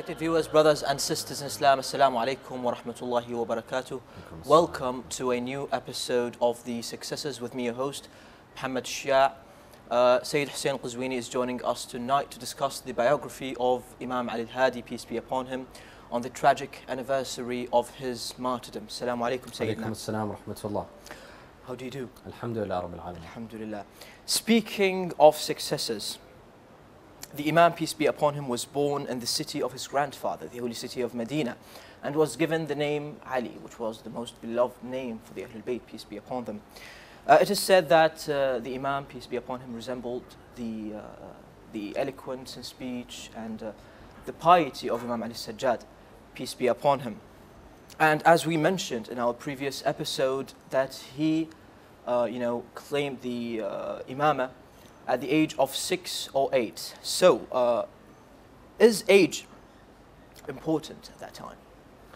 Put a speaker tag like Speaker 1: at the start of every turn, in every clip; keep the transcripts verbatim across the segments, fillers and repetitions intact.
Speaker 1: Respected viewers, brothers and sisters in Islam, Assalamu alaikum wa rahmatullahi wa barakatuh. Welcome to a new episode of The Successors with me, your host, Muhammad Shia. Uh, Sayid Hussein Al-Qazwini is joining us tonight to discuss the biography of Imam Ali Al-Hadi, peace be upon him, on the tragic anniversary of his martyrdom. Assalamu alaikum, Sayyidina.
Speaker 2: Alaikum assalam wa rahmatullah.
Speaker 1: How do you do?
Speaker 2: Alhamdulillah Rabbil Alameen.
Speaker 1: Alhamdulillah. Speaking of successors, the Imam, peace be upon him, was born in the city of his grandfather, the holy city of Medina, and was given the name Ali, which was the most beloved name for the Ahlul Bayt, peace be upon them. Uh, it is said that uh, the Imam, peace be upon him, resembled the, uh, the eloquence in speech and uh, the piety of Imam Ali Sajjad, peace be upon him. And as we mentioned in our previous episode, that he, uh, you know, claimed the uh, Imamah at the age of six or eight. So, uh, is age important at that time?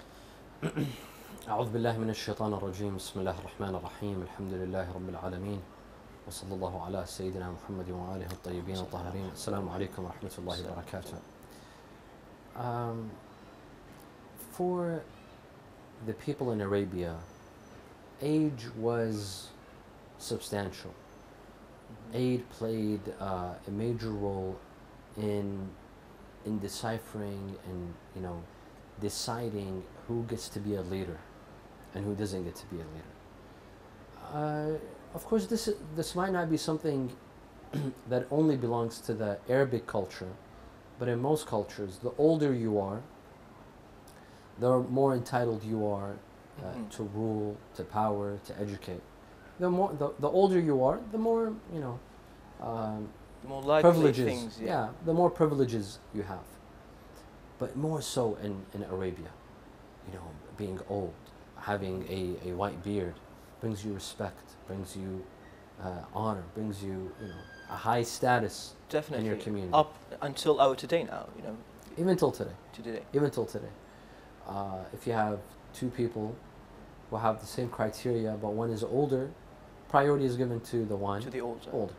Speaker 2: أعوذ بالله من الشيطان الرجيم بسم الله الرحمن الرحيم الحمد لله رب العالمين وصلى الله على سيدنا محمد وآله الطيبين الطاهرين السلام عليكم ورحمة الله وبركاته. Um, for the people in Arabia, age was substantial. Age played uh, a major role in in deciphering and you know deciding who gets to be a leader and who doesn't get to be a leader. Uh, of course, this this might not be something that only belongs to the Arabic culture, but in most cultures, the older you are, the more entitled you are uh, mm-hmm. to rule, to power, to educate. The more, the, the older you are, the more you know, um,
Speaker 1: the more likely
Speaker 2: privileges.
Speaker 1: Things, yeah.
Speaker 2: yeah, the more privileges you have. But more so in, in Arabia, you know, being old, having a, a white beard, brings you respect, brings you uh, honor, brings you you know a high status
Speaker 1: Definitely.
Speaker 2: in your community.
Speaker 1: Up until our today now, you know.
Speaker 2: Even till today.
Speaker 1: To today.
Speaker 2: Even till today. Uh, if you have two people who have the same criteria, but one is older, priority is given to the one
Speaker 1: to the older.
Speaker 2: older.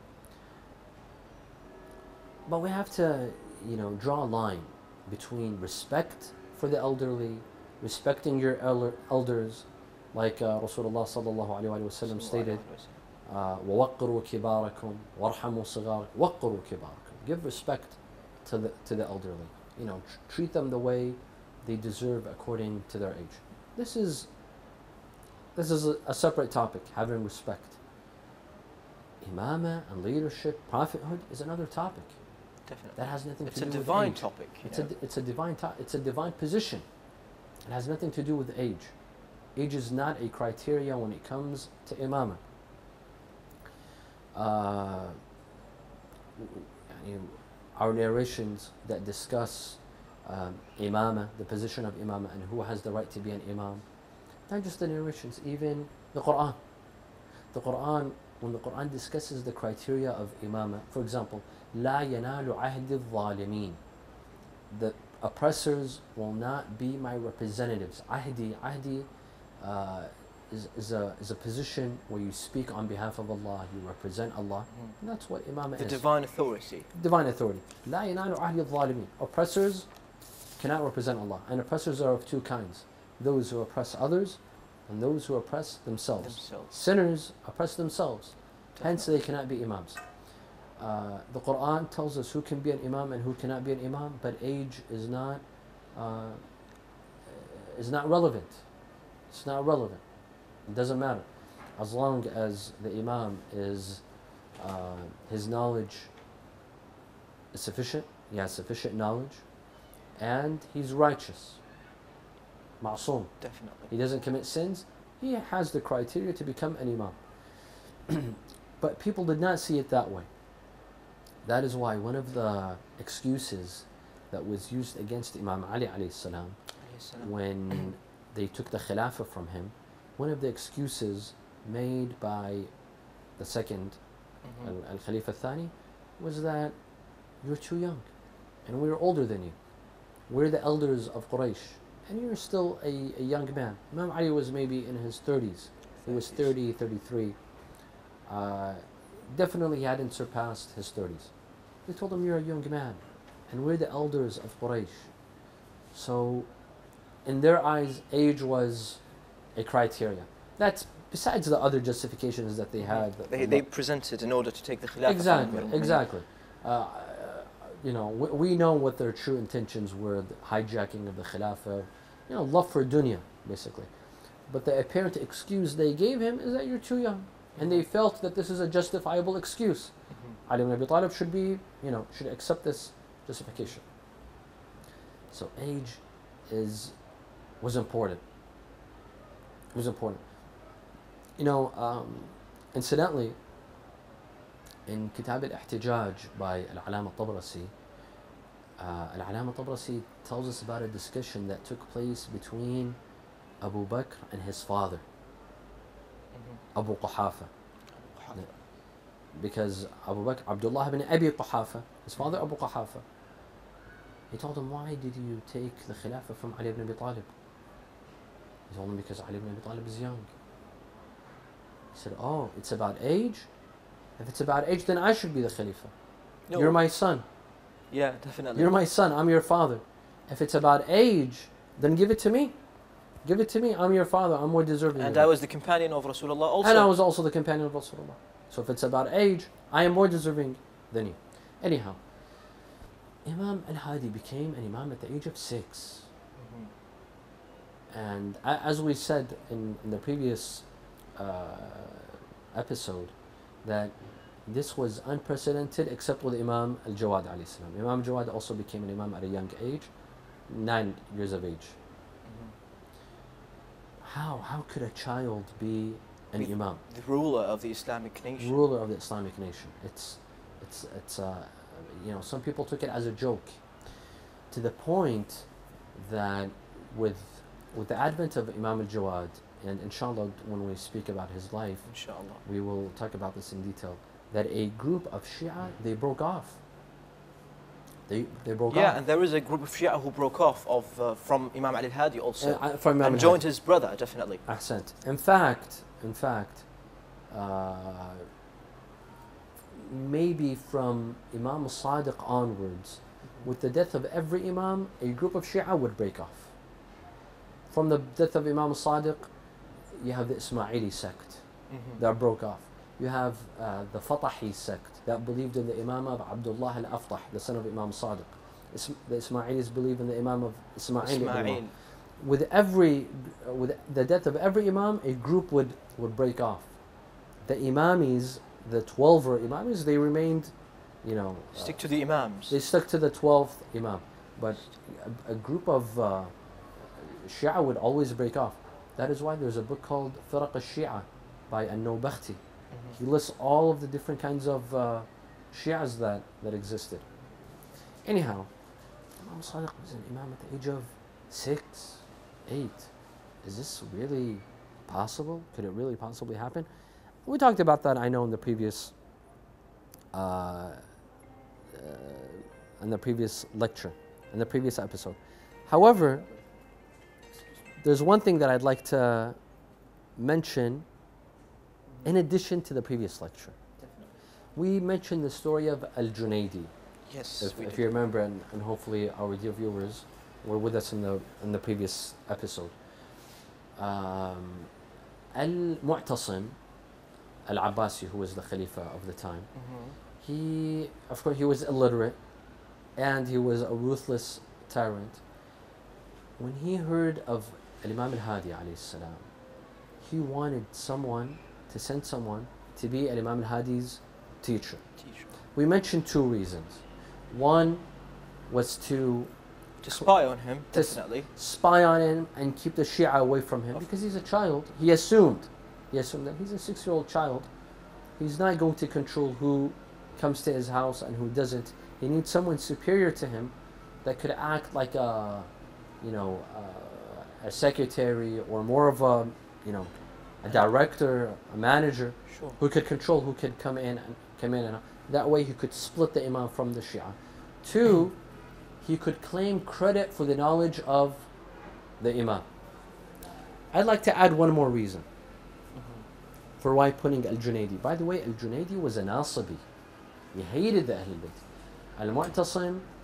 Speaker 2: But we have to, you know, draw a line between respect for the elderly, respecting your elder, elders, like uh, Rasulullah sallallahu alaihi wasallam stated, وَوَقِّرُوا كِبَارَكُمْ وَارْحَمُوا صِغَارَكُمْ وَقِّرُوا كِبَارَكُمْ. Give respect to the to the elderly. You know, tr treat them the way they deserve according to their age. This is this is a, a separate topic. Having respect. Imamah and leadership, prophethood is another topic.
Speaker 1: Definitely.
Speaker 2: That has nothing
Speaker 1: it's
Speaker 2: to do with age.
Speaker 1: It's a divine topic.
Speaker 2: It's a, it's a divine it's a divine position. It has nothing to do with age. Age is not a criteria when it comes to imamah. Uh, our narrations that discuss um, imamah, the position of imamah, and who has the right to be an imam, not just the narrations, even the Quran. The Quran, when the Quran discusses the criteria of imamah, for example, لا ينال عهد الظالمين. The oppressors will not be my representatives. Ahdi, ahdi uh, is, is, a, is a position where you speak on behalf of Allah, you represent Allah. Mm. And that's what imamah
Speaker 1: the
Speaker 2: is.
Speaker 1: The divine authority.
Speaker 2: Divine authority. لا ينال عهد الظالمين. Oppressors cannot represent Allah. And oppressors are of two kinds. Those who oppress others and those who oppress themselves.
Speaker 1: themselves.
Speaker 2: Sinners oppress themselves.
Speaker 1: Definitely.
Speaker 2: Hence they cannot be imams. Uh, the Quran tells us who can be an imam and who cannot be an imam, but age is not uh, is not relevant. It's not relevant. It doesn't matter, as long as the imam is uh, his knowledge is sufficient. He has sufficient knowledge, and he's righteous. Ma'soom.
Speaker 1: Definitely.
Speaker 2: He doesn't commit sins. He has the criteria to become an imam. But people did not see it that way. That is why one of the excuses that was used against Imam Ali alayhi salam, when they took the khilafah from him, one of the excuses made by the second mm-hmm. Al-Khalifa Thani was that you're too young and we're older than you. We're the elders of Quraysh and you're still a, a young man. Imam Ali was maybe in his thirties. He was thirty, thirty-three. Uh, definitely he hadn't surpassed his thirties. They told him, you're a young man, and we're the elders of Quraysh. So in their eyes, age was a criteria. That's besides the other justifications that they had. That
Speaker 1: They, they presented in order to take the Khilafah.
Speaker 2: Exactly, exactly. Uh, you know, we, we know what their true intentions were, the hijacking of the Khilafah, you know, love for dunya, basically. But the apparent excuse they gave him is that you're too young. And they felt that this is a justifiable excuse. Mm-hmm. Ali ibn Abi Talib should be, you know, should accept this justification. So age is, was important. It was important. You know, um, incidentally, in Kitab al-Ihtijaj by Al-Alama Tabrasi, uh, Al-Alama Tabrasi tells us about a discussion that took place between Abu Bakr and his father, mm-hmm. Abu Quhafa. Abu because Abu Bakr, Abdullah ibn Abi Quhafa, his father Abu Quhafa, he told him, why did you take the Khilafah from Ali ibn Abi Talib? He told him, because Ali ibn Abi Talib is young. He said, oh, it's about age? If it's about age, then I should be the Khalifa. No. You're my son.
Speaker 1: Yeah, definitely.
Speaker 2: You're my son, I'm your father. If it's about age, then give it to me. Give it to me, I'm your father, I'm more deserving.
Speaker 1: And I was the companion of Rasulullah also.
Speaker 2: And I was also the companion of Rasulullah. So if it's about age, I am more deserving than you. Anyhow, Imam Al-Hadi became an Imam at the age of six. Mm-hmm. And as we said in, in the previous uh, episode, that this was unprecedented except with Imam Al-Jawad alayhi salam. Imam Jawad also became an Imam at a young age, nine years of age. Mm-hmm. How, how could a child be an
Speaker 1: the,
Speaker 2: Imam?
Speaker 1: The ruler of the Islamic nation.
Speaker 2: Ruler of the Islamic nation. It's, it's, it's uh, you know, some people took it as a joke, to the point that with, with the advent of Imam Al-Jawad, and inshallah when we speak about his life,
Speaker 1: inshallah, we
Speaker 2: will talk about this in detail, that a group of Shia, they broke off. They, they broke
Speaker 1: yeah,
Speaker 2: off.
Speaker 1: and there is a group of Shia who broke off of, uh, from Imam Ali Al-Hadi also,
Speaker 2: uh, from Imam
Speaker 1: and joined his brother, definitely.
Speaker 2: Ahsant. In fact, in fact, uh, maybe from Imam Sadiq onwards, mm-hmm. with the death of every Imam, a group of Shia would break off. From the death of Imam Sadiq, you have the Ismaili sect mm-hmm. that broke off. You have uh, the Fatahi sect that believed in the Imam of Abdullah al-Aftah, the son of Imam Sadiq. Is the Ismailis believe in the Imam of Ismail.
Speaker 1: Ismail.
Speaker 2: With every, uh, with the death of every Imam, a group would, would break off. The Imamis, the twelver Imamis, they remained, you know...
Speaker 1: Stick
Speaker 2: uh,
Speaker 1: to the Imams.
Speaker 2: They stuck to the twelfth Imam. But a, a group of uh, Shia would always break off. That is why there's a book called Firaq al-Shia by An-Nawbakhti. Mm-hmm. He lists all of the different kinds of uh, Shias that, that existed. Anyhow, Imam Sadiq was an Imam at the age of six, eight. Is this really possible? Could it really possibly happen? We talked about that, I know, in the previous uh, uh, in the previous lecture, in the previous episode. However, there's one thing that I'd like to mention in addition to the previous lecture.
Speaker 1: Definitely.
Speaker 2: We mentioned the story of Al-Junaidi.
Speaker 1: Yes,
Speaker 2: if,
Speaker 1: we
Speaker 2: if
Speaker 1: did.
Speaker 2: you remember, and, and hopefully our dear viewers were with us in the in the previous episode. Um, Al-Mu'tasim Al-Abbasi, who was the Khalifa of the time, mm-hmm. he, of course, he was illiterate, and he was a ruthless tyrant. When he heard of Imam Al-Hadi alayhi salam, he wanted someone to send someone to be Imam Al-Hadi's teacher.
Speaker 1: teacher.
Speaker 2: We mentioned two reasons. One was to
Speaker 1: to spy on him, definitely.
Speaker 2: Spy on him and keep the Shia away from him, because he's a child. He assumed, he assumed that he's a six-year-old child. He's not going to control who comes to his house and who doesn't. He needs someone superior to him that could act like a, you know, a, a secretary, or more of a, you know, a director, a manager,
Speaker 1: sure.
Speaker 2: who could control who could come in and come in, and that way he could split the Imam from the Shia. Two, he could claim credit for the knowledge of the Imam. I'd like to add one more reason mm-hmm. for why putting Al-Junaidi. By the way, Al-Junaidi was a Nasibi. He hated the Ahlul Bayt. Al-Mu'tasim,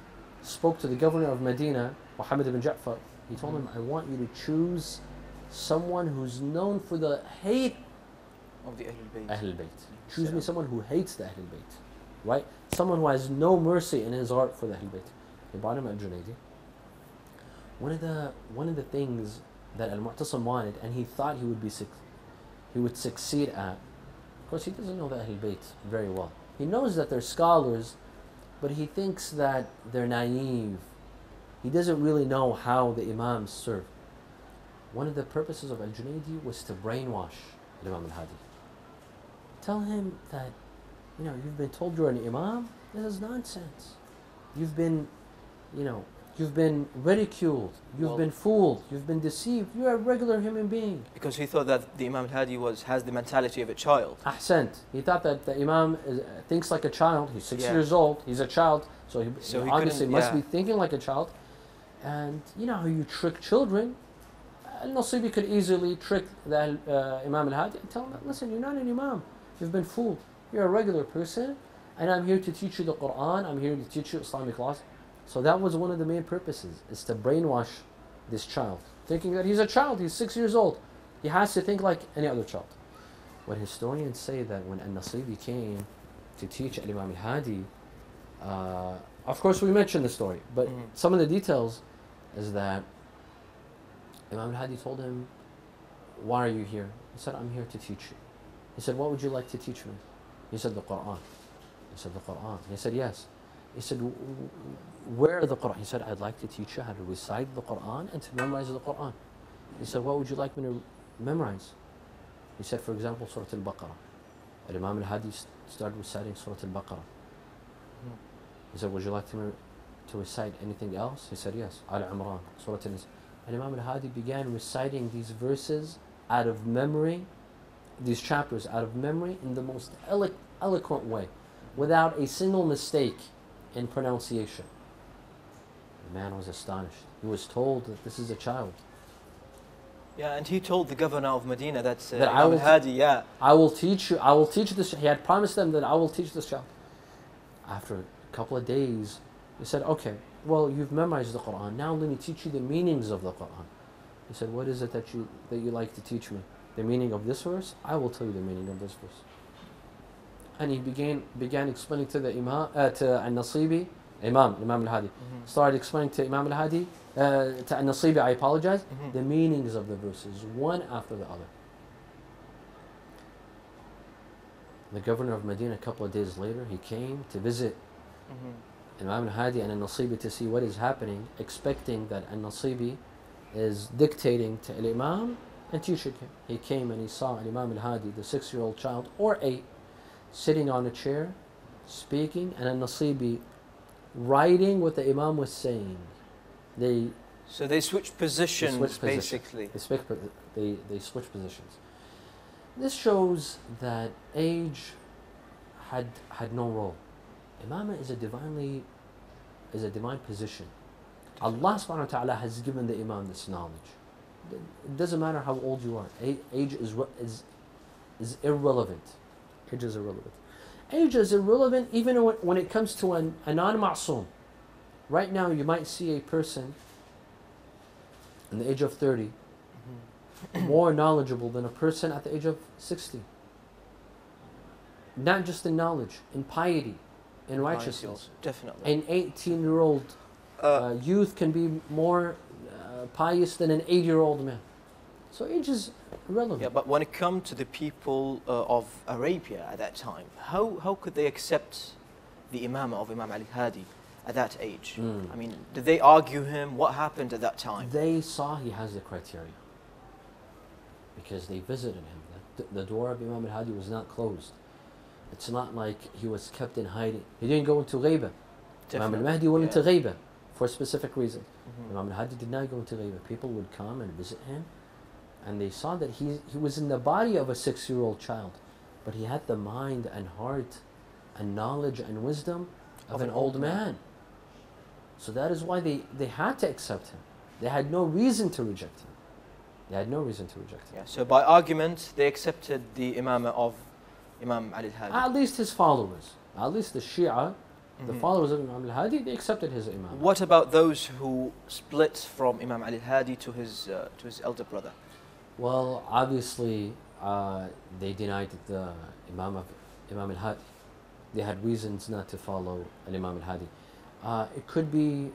Speaker 2: spoke to the governor of Medina, Muhammad ibn Ja'far. He told him, I want you to choose someone who's known for the hate
Speaker 1: of the Ahlul Bayt.
Speaker 2: Ahlul Bayt. Choose me someone who hates the Ahlul Bayt. Right? Someone who has no mercy in his heart for the Ahlul Bayt. He brought him Al-Junaidi. One of the one of the things that Al-Mu'tasim wanted, and he thought he would be he would succeed at. Of course, he doesn't know the Ahlul Bayt very well. He knows that they're scholars, but he thinks that they're naive. He doesn't really know how the Imams serve. One of the purposes of Al-Junaidi was to brainwash Imam Al-Hadi. Tell him that, you know, you've been told you're an Imam. This is nonsense. You've been, you know, you've been ridiculed. You've well, been fooled. You've been deceived. You're a regular human being.
Speaker 1: Because he thought that the Imam Al-Hadi was has the mentality of a child.
Speaker 2: Ahsant. He thought that the Imam is, uh, thinks like a child. He's six
Speaker 1: yeah.
Speaker 2: years old. He's a child. So he,
Speaker 1: so he
Speaker 2: obviously must
Speaker 1: yeah.
Speaker 2: be thinking like a child. And you know how you trick children. Al-Nasibi could easily trick the uh, Imam Al-Hadi and tell him, listen, you're not an Imam. You've been fooled. You're a regular person, and I'm here to teach you the Quran. I'm here to teach you Islamic laws. So that was one of the main purposes, is to brainwash this child, thinking that he's a child. He's six years old. He has to think like any other child. When historians say that when Al-Nasibi came to teach Imam Al-Hadi, uh, of course we mentioned the story, but mm-hmm. some of the details is that Imam Al-Hadi told him, why are you here? He said, I'm here to teach you. He said, what would you like to teach me? He said, the Quran. He said, the Quran. He said, yes. He said, where the Quran? He said, I'd like to teach you how to recite the Quran and to memorize the Quran. He said, what would you like me to memorize? He said, for example, Surah Al-Baqarah. And Imam Al-Hadi started reciting Surah Al-Baqarah. He said, would you like to, to recite anything else? He said, yes. Al-Imran, Surah Al-Nisa. And Imam Al-Hadi began reciting these verses out of memory, these chapters out of memory in the most elo eloquent way, without a single mistake in pronunciation. The man was astonished. He was told that this is a child.
Speaker 1: Yeah, and he told the governor of Medina that, uh,
Speaker 2: that
Speaker 1: Imam Al-Hadi, yeah.
Speaker 2: I will teach you, I will teach this, he had promised them that I will teach this child. After a couple of days, he said, okay, well, you've memorized the Quran, now let me teach you the meanings of the Quran. He said, what is it that you, that you like to teach me? The meaning of this verse? I will tell you the meaning of this verse. And he began began explaining to the Imam, uh, to Al-Nasibi, Imam, Imam Al-Hadi, mm-hmm. started explaining to Imam Al-Hadi, uh, to Al-Nasibi, I apologize, mm-hmm. the meanings of the verses, one after the other. The governor of Medina, a couple of days later, he came to visit mm-hmm. Imam Al-Hadi and Al-Nasibi to see what is happening, expecting that Al-Nasibi is dictating to Al-Imam and teaching him. He came and he saw Imam Al-Hadi, the six-year-old child, or eight, sitting on a chair, speaking, and Al-Nasibi writing what the Imam was saying. They
Speaker 1: so they switched positions, they switched basically.
Speaker 2: Position. They, switch, they, they switched positions. This shows that age had had no role. Imamah is a divinely is a divine position. Allah subhanahu wa ta'ala has given the Imam this knowledge. It doesn't matter how old you are. Age is is is irrelevant. Age is irrelevant. Age is irrelevant even when it comes to an, a non-ma'soom. Right now you might see a person in the age of thirty mm-hmm. more knowledgeable than a person at the age of sixty. Not just in knowledge, in piety, in righteousness.
Speaker 1: Definitely.
Speaker 2: An eighteen-year-old uh, uh, youth can be more uh, pious than an eight-year-old man. So age is irrelevant.
Speaker 1: Yeah, but when it comes to the people uh, of Arabia at that time, how, how could they accept the Imam of Imam Ali Al-Hadi at that age? Mm. I mean, did they argue him? What happened at that time?
Speaker 2: They saw he has the criteria because they visited him. The, the door of Imam Al-Hadi was not closed. It's not like he was kept in hiding. He didn't go into ghaiba. Imam Al-Mahdi went yeah. into ghaiba for a specific reason. Mm-hmm. Imam Al-Hadi did not go into ghaiba. People would come and visit him, and they saw that he, he was in the body of a six-year-old child, but he had the mind and heart and knowledge and wisdom of, of an, an old man. man. So that is why they, they had to accept him. They had no reason to reject him. They had no reason to reject him.
Speaker 1: Yeah, so by argument, they accepted the Imamah of Imam Ali Al-Hadi.
Speaker 2: At least his followers. At least the Shia, The followers of Imam Al-Hadi, they accepted his imam.
Speaker 1: What about those who split from Imam Ali Al-Hadi to his uh, to his elder brother?
Speaker 2: Well, obviously, uh, they denied the Imam of Imam Al-Hadi. They had reasons not to follow an Imam Al-Hadi. Uh, it could be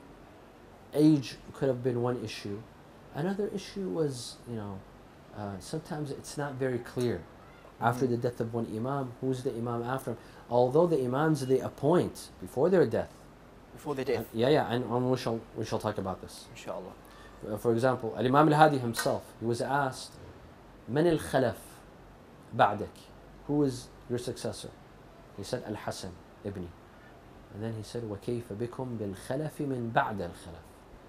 Speaker 2: age could have been one issue. Another issue was, you know, uh, sometimes it's not very clear. After the death of one imam, who's the imam after him? Although the imams they appoint before their death.
Speaker 1: Before their death?
Speaker 2: Uh, yeah, yeah, and um, we shall we shall talk about this.
Speaker 1: Inshallah.
Speaker 2: Uh, for example, Imam Al-Hadi himself, he was asked, "Man al-Khalaf ba'dak?" Who is your successor? He said, "Al-Hasan ibni." And then he said, وَكَيْفَ بِكُمْ بِالْخَلَفِ مِنْ بَعْدَ الْخَلَفِ.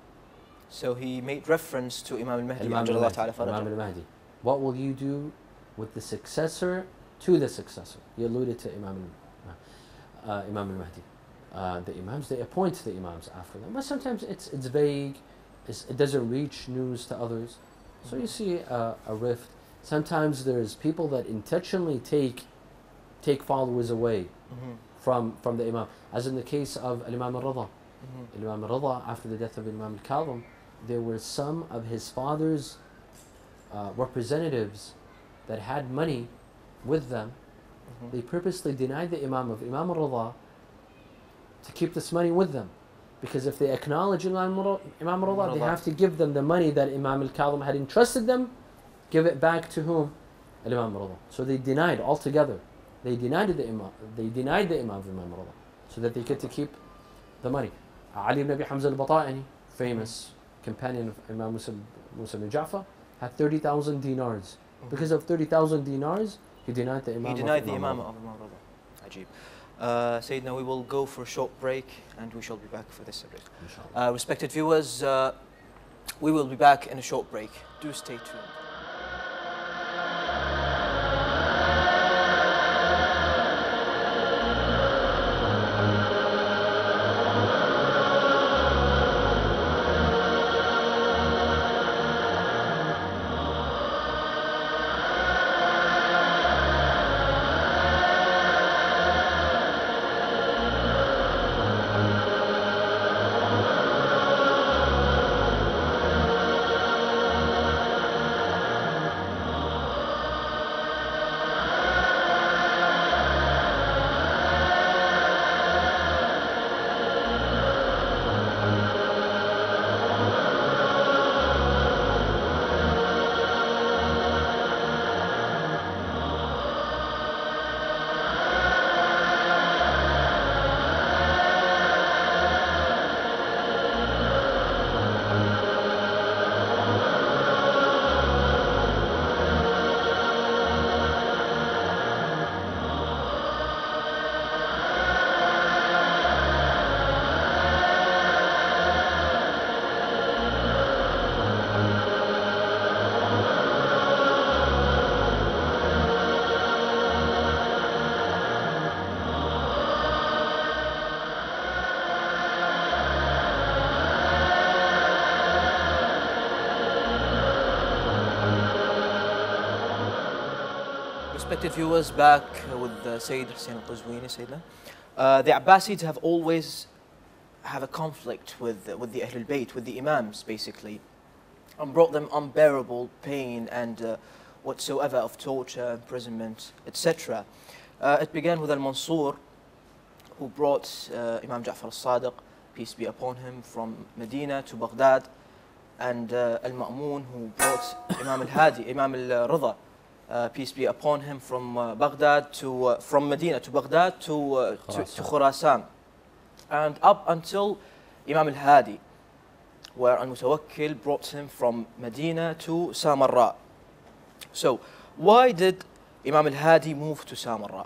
Speaker 1: So he made reference to Imam Al-Mahdi.
Speaker 2: Imam Al-Mahdi. Imam Al-Mahdi. What will you do with the successor to the successor? He alluded to Imam, uh, Imam Al-Mahdi. Uh, the imams, they appoint the imams after them. But sometimes it's, it's vague. It's, it doesn't reach news to others. So you see uh, a rift. Sometimes there's people that intentionally take, take followers away. Mm-hmm. From, from the Imam, as in the case of Imam Al-Rida. Mm-hmm. Imam Al-Rida, after the death of Imam Al-Kazwini, there were some of his father's uh, representatives that had money with them. Mm-hmm. They purposely denied the Imam of Imam Al-Rida to keep this money with them. Because if they acknowledge Imam Al-Rida, they have to give them the money that Imam Al-Kazwini had entrusted them, give it back to whom? Imam Al-Rida. So they denied altogether. They denied the Imam. They denied the Imam of Imam Rida, so that they get to keep the money. Ali ibn Abi Hamza al-Bata'ini, famous companion of Imam Musa, Musa ibn Ja'far, had thirty thousand dinars. Mm-hmm. Because of thirty thousand dinars, he denied the Imam.
Speaker 1: He denied
Speaker 2: of
Speaker 1: the
Speaker 2: Imam
Speaker 1: Imam of Imam Rida. Ajib. Uh, Sayyidina, we will go for a short break, and we shall be back for this subject. Uh, respected viewers, uh, we will be back in a short break. Do stay tuned. Respected viewers, back with uh, Sayid Hussein Al-Qazwini, Sayyidina. Uh, the Abbasids have always have a conflict with uh, with the Ahlul Bayt, with the Imams, basically, and brought them unbearable pain and uh, whatsoever of torture, imprisonment, et cetera. Uh, it began with Al-Mansur, who brought uh, Imam Ja'far al-Sadiq, peace be upon him, from Medina to Baghdad, and uh, Al-Ma'mun, who brought Imam Al-Hadi, Imam Al-Rida, Uh, peace be upon him, from uh, Baghdad to uh, from Medina to Baghdad to, uh, to to Khurasan, and up until Imam Al-Hadi, where Al-Mutawakkil brought him from Medina to Samarra. So, why did Imam Al-Hadi move to Samarra?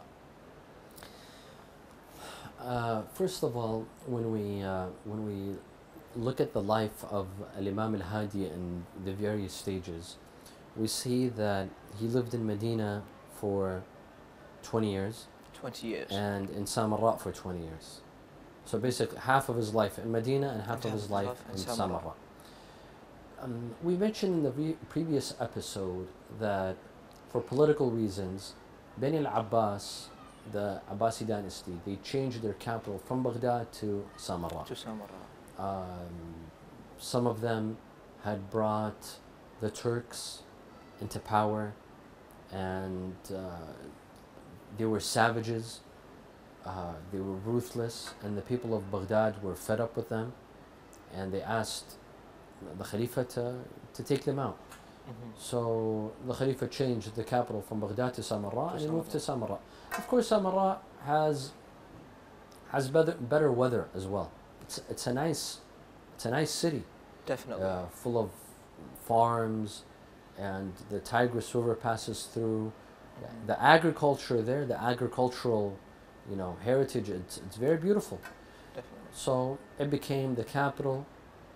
Speaker 2: Uh, first of all, when we uh, when we look at the life of Al-Imam Al-Hadi and the various stages, we see that he lived in Medina for twenty years.
Speaker 1: twenty years.
Speaker 2: And in Samarra for twenty years. So basically half of his life in Medina and half and of his life, life in Samarra. Samarra. Um, we mentioned in the re previous episode that for political reasons, Bani al-Abbas the Abbasi dynasty, they changed their capital from Baghdad to Samarra.
Speaker 1: To Samarra.
Speaker 2: Um, some of them had brought the Turks into power, and uh, they were savages, uh, they were ruthless, and the people of Baghdad were fed up with them, and they asked the Khalifa to, to take them out.
Speaker 1: Mm-hmm.
Speaker 2: So the Khalifa changed the capital from Baghdad to Samarra, and he moved to Samarra. Of course, Samarra has has better, better weather as well. It's it's a nice it's a nice city.
Speaker 1: Definitely.
Speaker 2: Uh, full of farms, and the Tigris River passes through.
Speaker 1: Mm-hmm.
Speaker 2: The agriculture there, the agricultural, you know, heritage, it's, it's very beautiful.
Speaker 1: Definitely.
Speaker 2: So it became the capital.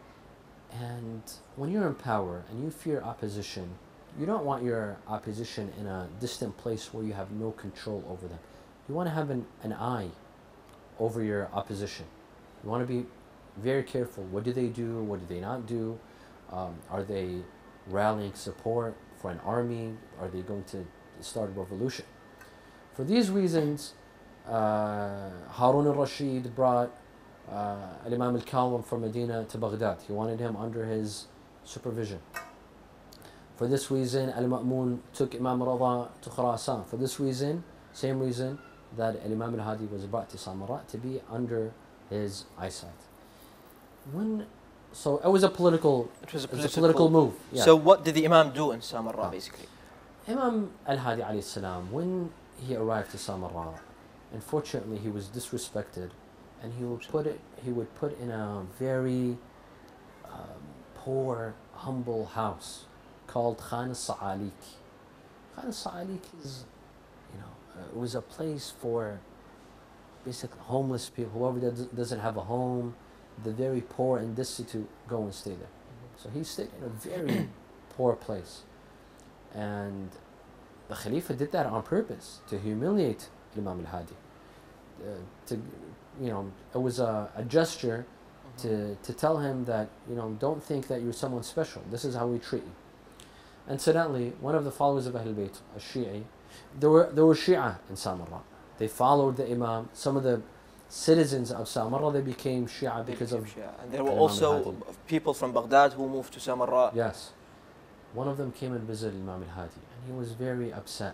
Speaker 2: And when you're in power and you fear opposition, you don't want your opposition in a distant place where you have no control over them. You want to have an, an eye over your opposition. You want to be very careful. What do they do? What do they not do? Um, are they rallying support for an army? Are they going to start a revolution? For these reasons, uh, Harun al-Rashid brought uh, Imam Al-Qazwini from Medina to Baghdad. He wanted him under his supervision. For this reason, Al-Ma'mun took Imam Rada to Khurasan. For this reason, same reason that Imam Al-Hadi was brought to Samarra, to be under his eyesight. When, so it was a political,
Speaker 1: it was a
Speaker 2: it was
Speaker 1: political,
Speaker 2: a political move. Yeah.
Speaker 1: So what did the Imam do in Samarra,
Speaker 2: Ah.
Speaker 1: basically?
Speaker 2: Imam Al-Hadi alayhi salam, when he arrived to Samarra, unfortunately he was disrespected, and he would put it, he would put in a very um, poor, humble house called Khan al-Sa'alik. Khan al-Sa'alik is, you know, uh, it was a place for basically homeless people, whoever does, doesn't have a home, the very poor and destitute go and stay there. Mm-hmm. So he stayed in a very poor place. And the Khalifa did that on purpose, to humiliate Imam Al-Hadi. Uh, to, you know, it was a, a gesture mm-hmm. to, to tell him that, you know, don't think that you're someone special. This is how we treat you. Incidentally, one of the followers of Ahl Bayt, a Shi'i, there were, there were Shia in Samarra. They followed the Imam. Some of the citizens of Samarra, they became Shia
Speaker 1: They
Speaker 2: because
Speaker 1: became
Speaker 2: of
Speaker 1: Shia. And there were
Speaker 2: Imam
Speaker 1: also
Speaker 2: Al-Hadi.
Speaker 1: people from Baghdad who moved to Samarra.
Speaker 2: Yes. One of them came and visited Imam Al-Hadi, and he was very upset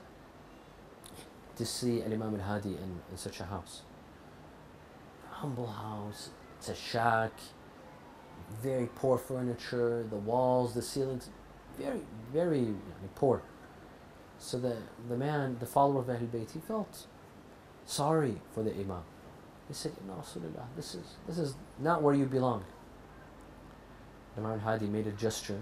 Speaker 2: to see Imam Al-Hadi in, in such a house. A humble house, it's a shack, very poor furniture, the walls, the ceilings, very, very you know, poor. So the, the man, the follower of Ahl Bayt, he felt sorry for the Imam. He said, "Ya Rasulullah, this is, this is not where you belong." Imam Al-Hadi made a gesture,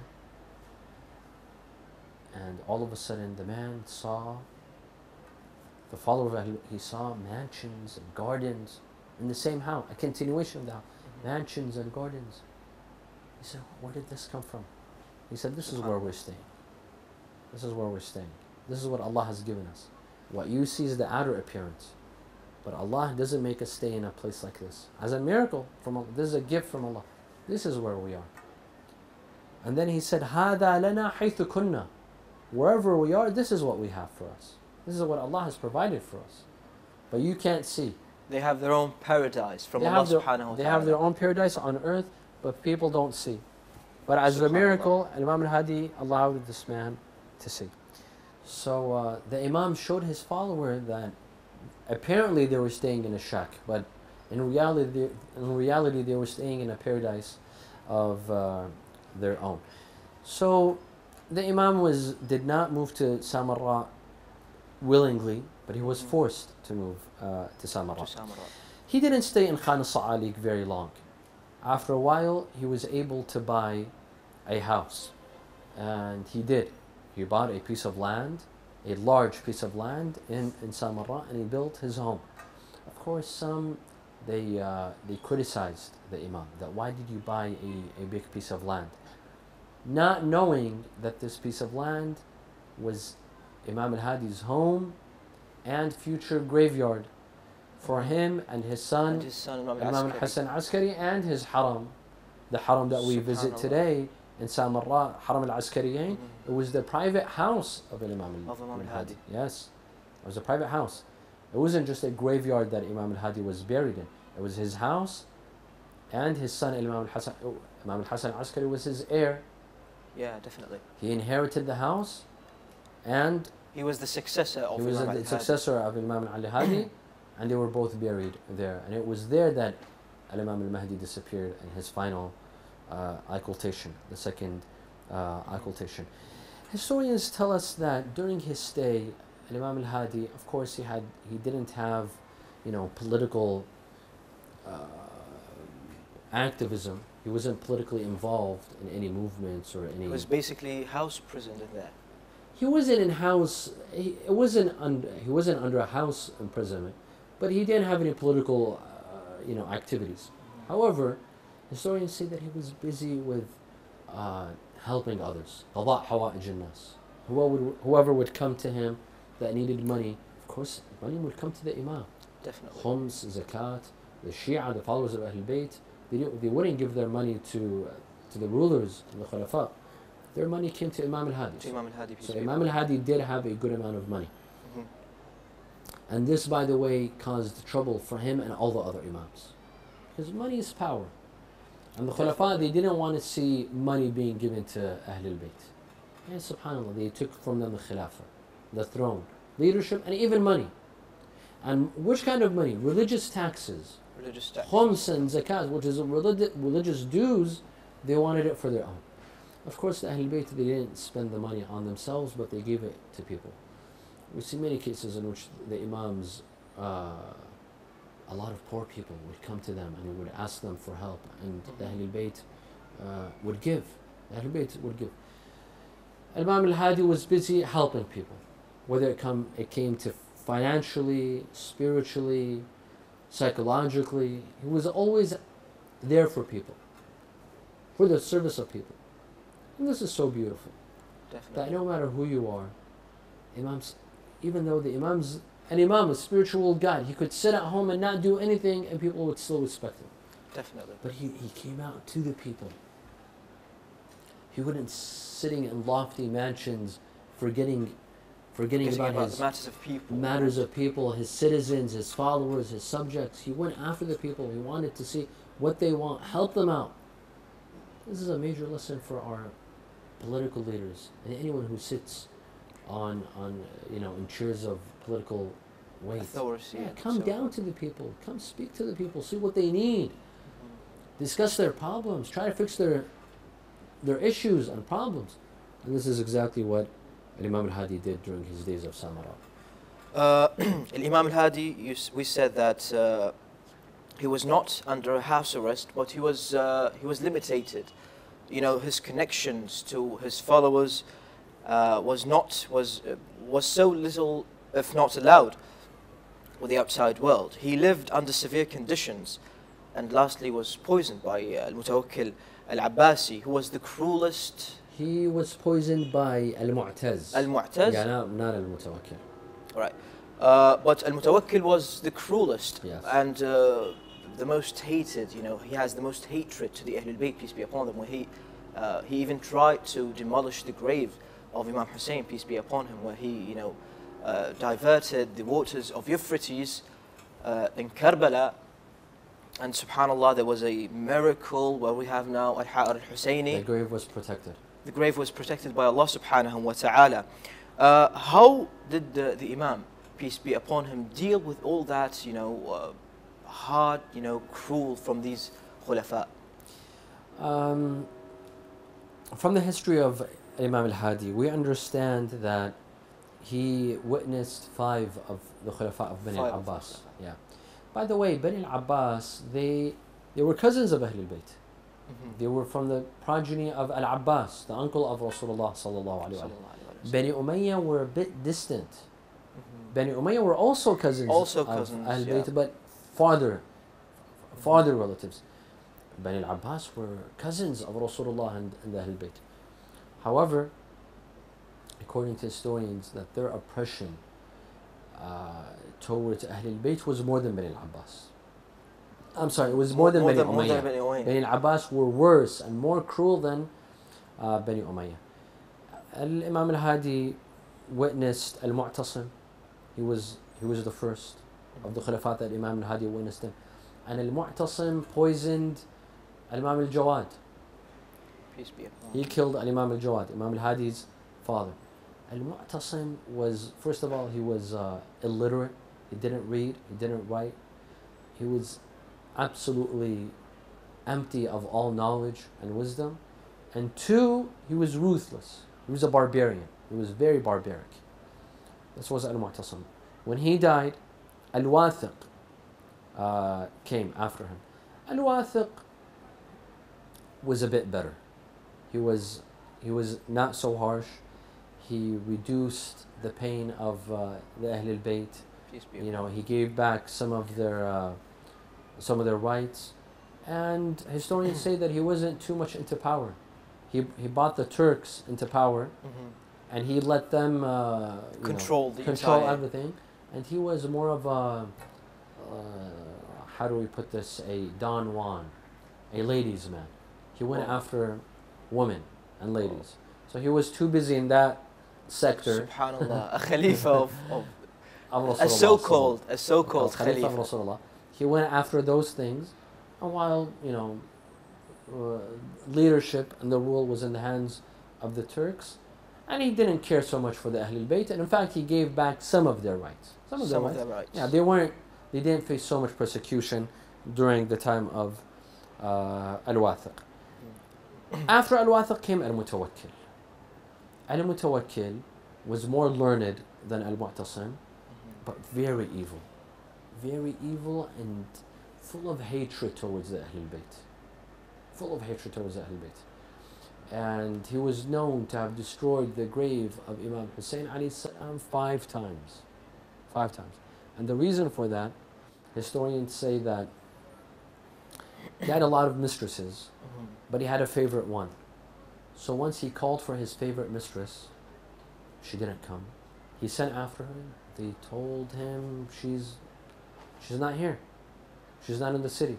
Speaker 2: and all of a sudden the man saw, the follower of Ahl, he saw mansions and gardens in the same house, a continuation of the house, mm-hmm. mansions and gardens. He said, "Where did this come from?" He said, "This is where we're staying. This is where we're staying. This is what Allah has given us. What you see is the outer appearance, but Allah doesn't make us stay in a place like this. As a miracle from Allah, this is a gift from Allah. This is where we are." And then he said, "Hada lana haythu kunna." Wherever we are, this is what we have for us. This is what Allah has provided for us. But you can't see.
Speaker 1: They have their own paradise from
Speaker 2: they
Speaker 1: Allah
Speaker 2: their,
Speaker 1: subhanahu wa ta'ala.
Speaker 2: They have their own paradise on earth, but people don't see. But as a miracle, Imam Al-Hadi allowed this man to see. So uh, the Imam showed his follower that apparently they were staying in a shack, but in reality, in reality they were staying in a paradise of uh, their own. So the Imam was did not move to Samarra willingly, but he was forced to move uh, to Samarra.
Speaker 1: To Samarra.
Speaker 2: He didn't stay in Khan al-Sa'alik very long. After a while, he was able to buy a house, and he did. He bought a piece of land, a large piece of land in, in Samarra, and he built his home. Of course, some, they, uh, they criticized the Imam, that why did you buy a, a big piece of land? Not knowing that this piece of land was Imam Al-Hadi's home and future graveyard for him and his son,
Speaker 1: and his son Imam
Speaker 2: Imam Hussein Al-Askari, and his haram, the haram that we visit today in Samarra, Haram Al-Askariyain. Mm-hmm. It was the private house of Imam Al-Hadi. Yes, it was a private house. It wasn't just a graveyard that Imam Al-Hadi was buried in. It was his house, and his son Imam Al-Hassan, Imam Al-Hassan Al-Askari was his heir.
Speaker 1: Yeah, definitely.
Speaker 2: He inherited the house, and
Speaker 1: he was the successor of
Speaker 2: he was
Speaker 1: Imam
Speaker 2: the
Speaker 1: Ali
Speaker 2: successor of Imam Ali Al-Hadi, and they were both buried there. And it was there that Al-Imam Al-Mahdi disappeared in his final uh, occultation, the second uh, occultation. Historians tell us that during his stay, Imam Al-Hadi, of course, he had he didn't have, you know, political uh, activism. He wasn't politically involved in any movements or any.
Speaker 1: He was basically house prisoned in there.
Speaker 2: He wasn't in house. He it wasn't under. He wasn't under a house imprisonment, but he didn't have any political, uh, you know, activities. However, historians say that he was busy with uh, helping others. قضاء حوائج الناس. Whoever would, whoever would come to him that needed money, of course, money would come to the Imam.
Speaker 1: Definitely.
Speaker 2: Khums, zakat, the Shia, the followers of Ahlul Bayt, they, they wouldn't give their money to uh, to the rulers, to the Khulafa. Their money came to Imam Al-Hadi.
Speaker 1: To Imam Al-Hadi.
Speaker 2: So Imam Al-Hadi did have a good amount of money.
Speaker 1: Mm-hmm.
Speaker 2: And this, by the way, caused trouble for him and all the other Imams. Because money is power. And the Khulafa, they didn't want to see money being given to Ahlul Bayt. And subhanAllah, they took from them the Khilafah, the throne, leadership, and even money. And which kind of money? Religious taxes.
Speaker 1: Religious taxes.
Speaker 2: Khums and zakat, which is religi religious dues, they wanted it for their own. Of course, the Ahlul Bayt, they didn't spend the money on themselves, but they gave it to people. We see many cases in which the Imams, uh, a lot of poor people would come to them and would ask them for help, and mm-hmm. the Ahlul Bayt uh, would give. The Ahlul Bayt would give. Imam Al-Hadi was busy helping people, whether it come it came to financially, spiritually, psychologically. He was always there for people, for the service of people. And this is so beautiful.
Speaker 1: Definitely.
Speaker 2: That no matter who you are, Imams, even though the Imam's an Imam, a spiritual guide, he could sit at home and not do anything and people would still respect him.
Speaker 1: Definitely.
Speaker 2: But he, he came out to the people. He wasn't sitting in lofty mansions forgetting forgetting
Speaker 1: about,
Speaker 2: about,
Speaker 1: about
Speaker 2: his
Speaker 1: the matters of people.
Speaker 2: matters of people, his citizens, his followers, his subjects. He went after the people. He wanted to see what they want, help them out. This is a major lesson for our political leaders and anyone who sits on on you know in chairs of political weight.
Speaker 1: Authority.
Speaker 2: Yeah, come
Speaker 1: so
Speaker 2: down to the people. Come speak to the people. See what they need. Mm-hmm. Discuss their problems. Try to fix their their issues and problems. And this is exactly what Imam Al-Hadi did during his days of Samara.
Speaker 1: Uh, Imam Al-Hadi, we said that uh, he was not under house arrest, but he was uh, he was limited. You know, his connections to his followers uh, was not was uh, was so little, if not allowed, with the outside world. He lived under severe conditions, and lastly was poisoned by uh, Al-Mutawakkil Al-Abbasi, who was the cruelest.
Speaker 2: He was poisoned by Al-Mu'taz.
Speaker 1: Al-Mu'taz?
Speaker 2: Yeah, no, not Al-Mutawakkil.
Speaker 1: Right. Uh, but Al-Mutawakkil was the cruelest,
Speaker 2: yes.
Speaker 1: and uh, the most hated. You know, he has the most hatred to the Ahlul Bayt, peace be upon them. Where he, uh, he even tried to demolish the grave of Imam Hussein, peace be upon him, where he, you know, uh, diverted the waters of Euphrates uh, in Karbala. And subhanallah, there was a miracle where we have now Al-Husseini.
Speaker 2: The grave was protected.
Speaker 1: The grave was protected by Allah subhanahu wa ta'ala. Uh, how did the, the Imam, peace be upon him, deal with all that, you know, uh, hard, you know, cruel from these khulafa?
Speaker 2: Um, from the history of Imam Al-Hadi, we understand that he witnessed five of the khulafa of Bani al-Abbas. Yeah. By the way, Bani al-Abbas, they, they were cousins of Ahlul Bayt. Mm-hmm. They were from the progeny of Al-Abbas, the uncle of Rasulullah sallallahu alaihi wasallam. Bani Umayyah were a bit distant. Mm-hmm. Bani Umayyah were also cousins
Speaker 1: also
Speaker 2: of
Speaker 1: cousins,
Speaker 2: Ahlul
Speaker 1: yeah.
Speaker 2: Bayt, but farther, farther relatives. Bani al-Abbas were cousins of Rasulullah and, and the Ahlul Bayt. However, according to historians, that their oppression uh, towards Ahlul Bayt was more than Bani al-Abbas. I'm sorry, it was more, more than more Bani Umayyah. More than Bani Umayyah. Bani al-Abbas were worse and more cruel than uh, Bani Umayyah. Al-Imam Al-Hadi witnessed Al-Mu'tasim. He was, he was the first. of the Khulafa that Imam Al-Hadi witnessed him. And Al-Mu'tasim poisoned Imam Al-Jawad.
Speaker 1: Peace be upon
Speaker 2: He killed Imam Al-Jawad, Imam Al-Hadi's father. Al-Mu'tasim was, first of all, he was uh, illiterate. He didn't read, he didn't write. He was absolutely empty of all knowledge and wisdom. And two, he was ruthless. He was a barbarian. He was very barbaric. This was Al-Mu'tasim. When he died, Al-Wathiq uh, came after him. Al-Wathiq was a bit better. He was, he was not so harsh. He reduced the pain of uh, the Ahlul Bayt. You know, he gave back some of their uh, some of their rights, and historians say that he wasn't too much into power. He he brought the Turks into power, mm-hmm. and he let them uh,
Speaker 1: control
Speaker 2: know,
Speaker 1: the
Speaker 2: control
Speaker 1: entire
Speaker 2: everything. And he was more of a uh, how do we put this? A Don Juan, a ladies' man. He went oh. after women and ladies. So he was too busy in that sector.
Speaker 1: Subhanallah, a Khalifa of, of a so-called, a so-called Khalifa.
Speaker 2: Khalifa of Rasulullah. He went after those things, and while you know, uh, leadership and the rule was in the hands of the Turks, and he didn't care so much for the Ahlul Bayt, and in fact he gave back some of their rights. Some of,
Speaker 1: some
Speaker 2: their,
Speaker 1: of
Speaker 2: rights.
Speaker 1: their rights.
Speaker 2: Yeah, they weren't. They didn't face so much persecution during the time of uh, Al-Wathiq. After Al-Wathiq came Al-Mutawakkil. Al-Mutawakkil was more learned than Al-Mu'tasim, mm-hmm. but very evil. Very evil and full of hatred towards the Ahlul Bayt. Full of hatred towards the Ahlul Bayt. And he was known to have destroyed the grave of Imam Hussein alayhi salam five times. Five times. And the reason for that, historians say that he had a lot of mistresses, mm-hmm. but he had a favorite one. So once he called for his favorite mistress, she didn't come. He sent after her. They told him she's she's not here. She's not in the city.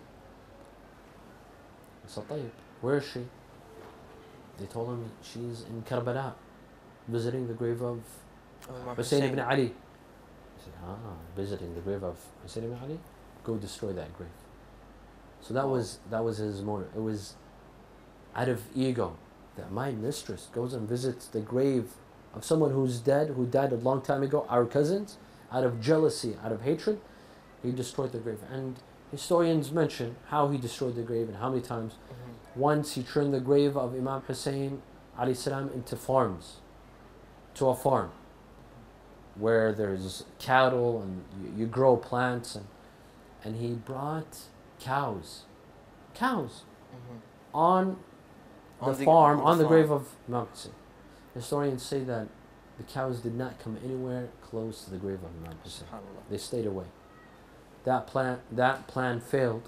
Speaker 2: He said, "طيب, where is she?" They told him she's in Karbala, visiting the grave of oh, Hussein ibn Ali. He said, "Ah, visiting the grave of Hussein ibn Ali? Go destroy that grave." So that oh. was that was his motive. It was out of ego. That my mistress goes and visits the grave of someone who's dead, who died a long time ago, our cousins, out of jealousy, out of hatred, he destroyed the grave. And historians mention how he destroyed the grave and how many times. Mm-hmm. Once he turned the grave of Imam Hussein alayhi salam into farms, to a farm, where there's cattle and you, you grow plants, and, and he brought cows, cows, mm-hmm. on The, the farm, on the, on the grave of Imam Hussein. Historians say that the cows did not come anywhere close to the grave of Imam Hussein. They stayed away. That plan, that plan failed.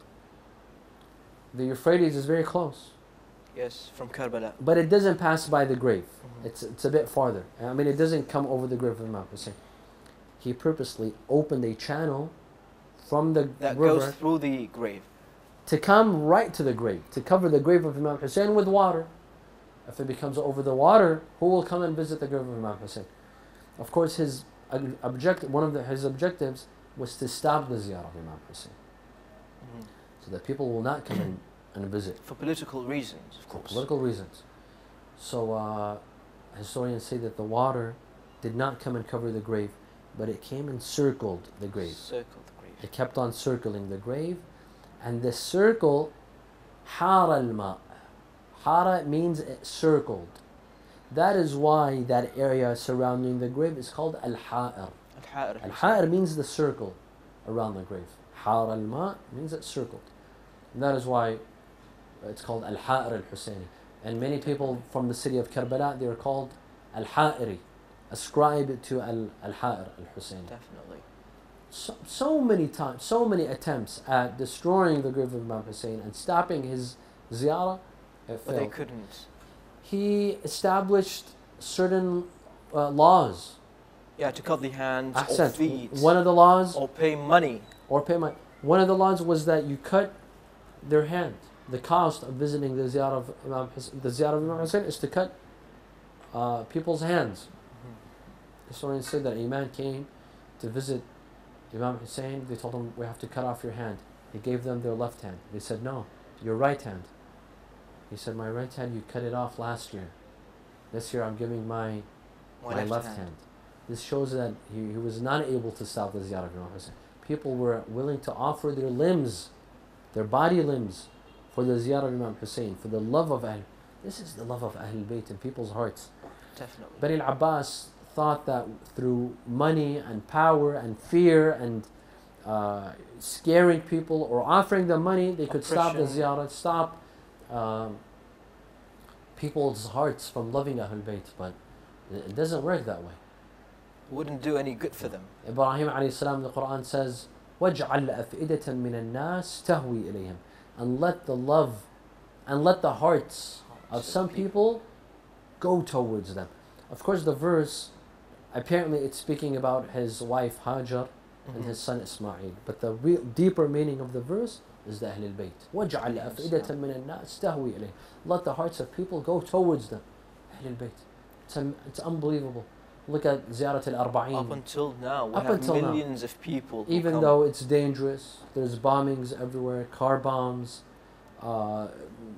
Speaker 2: The Euphrates is very close.
Speaker 1: Yes, from Karbala.
Speaker 2: But it doesn't pass by the grave. Mm-hmm. It's it's a bit farther. I mean, it doesn't come over the grave of Imam Hussein. He purposely opened a channel from the
Speaker 1: that
Speaker 2: river
Speaker 1: goes through the grave,
Speaker 2: to come right to the grave, to cover the grave of Imam Hussein with water. If it becomes over the water, who will come and visit the grave of Imam Hussein? Of course, his objective, one of the, his objectives was to stop the ziyarah of Imam Hussein, mm-hmm. so that people will not come in and visit.
Speaker 1: For political reasons, of course.
Speaker 2: For political reasons. So uh, historians say that the water did not come and cover the grave, but it came and circled the grave.
Speaker 1: Circled the grave.
Speaker 2: It kept on circling the grave. And the circle, hara al-ma. Hara means it circled. That is why that area surrounding the grave is called al-ha'ir.
Speaker 1: Al-ha'ir.
Speaker 2: Al-ha'ir means the circle around the grave. Hara al-ma means it circled. And that is why it's called al-ha'ir al-Husseini. And many people from the city of Karbala, they are called al-ha'iri, ascribed to al-ha'ir al-Husseini.
Speaker 1: Definitely.
Speaker 2: So, so many times, so many attempts at destroying the grave of Imam Hussein and stopping his ziyarah, it
Speaker 1: but
Speaker 2: failed.
Speaker 1: they couldn't.
Speaker 2: He established certain uh, laws.
Speaker 1: Yeah, to cut the hands
Speaker 2: Ahsan.
Speaker 1: or feet.
Speaker 2: One of the laws,
Speaker 1: or pay money.
Speaker 2: Or pay money. One of the laws was that you cut their hand. The cost of visiting the ziyarah of Imam Hussein, the ziyarah of Imam Hussein is to cut uh, people's hands. Mm-hmm. Historians say that a man came to visit Imam Hussein, they told him, we have to cut off your hand. He gave them their left hand. They said, no, your right hand. He said, my right hand, you cut it off last year. This year I'm giving my, my, my left, left hand. hand. This shows that he, he was not able to stop the ziyarah of Imam Hussein. People were willing to offer their limbs, their body limbs, for the ziyarah of Imam Hussein, for the love of Ahl. This is the love of Ahl Bayt in people's hearts.
Speaker 1: Definitely.
Speaker 2: Bani al-Abbas thought that through money and power and fear and uh, scaring people or offering them money, they could stop the ziyarah, stop um, people's hearts from loving Ahl Bayt. But it doesn't work that way.
Speaker 1: Wouldn't do any good for them.
Speaker 2: Ibrahim alayhi salam, the Quran says, وَاجْعَلْ أَفْئِدَةً مِّنَ النَّاسِ تَهْوِي إِلَيْهِمْ, and let the love and let the hearts of some people go towards them. Of course, the verse, apparently it's speaking about his wife Hajar and mm-hmm. his son Ismail. But the real deeper meaning of the verse is the Ahlul Bayt. وَاجْعَلْ أَفْئِدَةً مِّنَ النَّاسِ تَهْوِي إِلَيْهِمْ, let the hearts of people go towards them. Ahlul Bayt. It's, um, it's unbelievable. Look at Ziyarat al-Arba'in.
Speaker 1: Up until now, we
Speaker 2: Up
Speaker 1: have millions
Speaker 2: now.
Speaker 1: of people.
Speaker 2: Even
Speaker 1: come.
Speaker 2: though it's dangerous, there's bombings everywhere, car bombs, uh,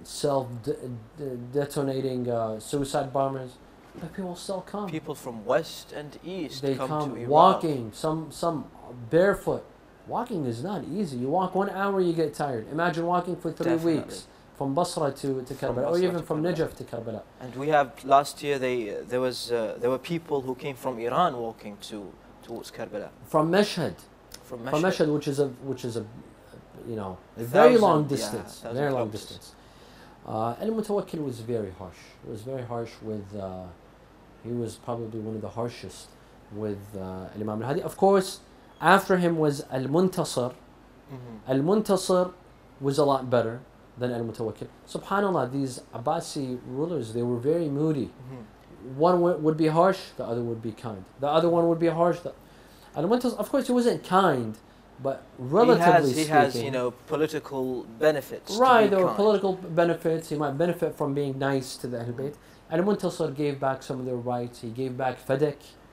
Speaker 2: self-detonating uh, suicide bombers, but people still come.
Speaker 1: People from west and east
Speaker 2: they
Speaker 1: come,
Speaker 2: come
Speaker 1: to Iraq.
Speaker 2: walking, some some barefoot. Walking is not easy. You walk one hour, you get tired. Imagine walking for three
Speaker 1: Definitely.
Speaker 2: weeks. From Basra to, to Karbala, or even from Najaf to Karbala.
Speaker 1: And we have last year they uh, there was uh, there were people who came from Iran walking to towards Karbala.
Speaker 2: From Mashhad,
Speaker 1: from Mashhad,
Speaker 2: from Mashhad, which is a which is a you know a very thousand, long distance, yeah, very long distance. Uh, Al-Mutawakkil was very harsh. It was very harsh with. Uh, he was probably one of the harshest with uh, Imam Al-Hadi. Of course, after him was Al-Muntasir. Mm-hmm. Al-Muntasir was a lot better than Al-Mutawakkil. SubhanAllah, these Abbasi rulers, they were very moody. Mm-hmm. One w- would be harsh, the other would be kind. The other one would be harsh. The Al-Muntasir, of course, he wasn't kind, but relatively
Speaker 1: he has, he
Speaker 2: speaking,
Speaker 1: has, you know, political benefits.
Speaker 2: Right, there were political benefits. He might benefit from being nice to the Ahl Bayt. Al-Muntasir gave back some of their rights. He gave back Fadak